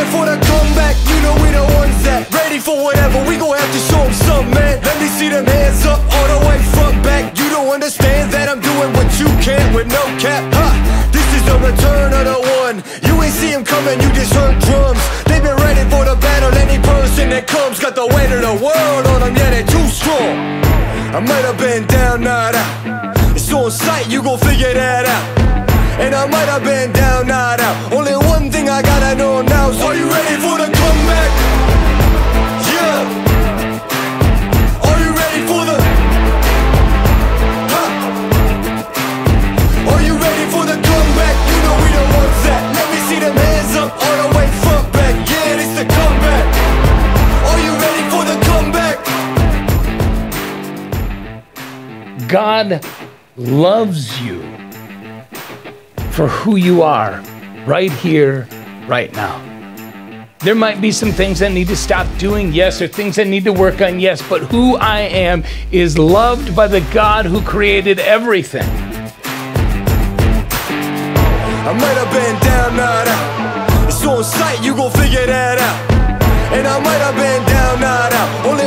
for the comeback, you know we the ones that ready for whatever. We gon' have to show them something, man. Let me see them hands up, all the way front back. You don't understand that I'm doing what you can't with no cap. Ha! This is the return of the one. You ain't see him coming, you just heard drums. They've been ready for the battle. Any person that comes got the weight of the world on them. Yeah, they're too strong. I might have been down, not out. It's on sight, you gon' figure that out. And I might have been down, not out. Only one thing I gotta know now is, are you ready for the comeback? Yeah. Are you ready for the Are you ready for the comeback? You know we the ones that. Let me see them hands up, all the way front back. Yeah, it's the comeback. Are you ready for the comeback? God loves you for who you are right here, right now. There might be some things I need to stop doing, yes, or things I need to work on, yes, but who I am is loved by the God who created everything. I might have been down, not out. It's on sight, you gon' figure that out. And I might have been down, not out. Only